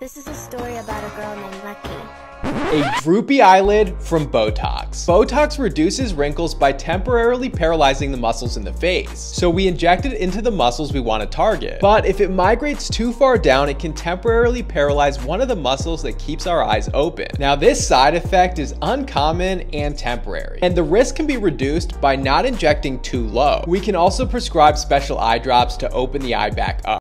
This is a story about a girl named Lucky. A droopy eyelid from Botox. Botox reduces wrinkles by temporarily paralyzing the muscles in the face. So we inject it into the muscles we want to target. But if it migrates too far down, it can temporarily paralyze one of the muscles that keeps our eyes open. Now this side effect is uncommon and temporary, and the risk can be reduced by not injecting too low. We can also prescribe special eye drops to open the eye back up.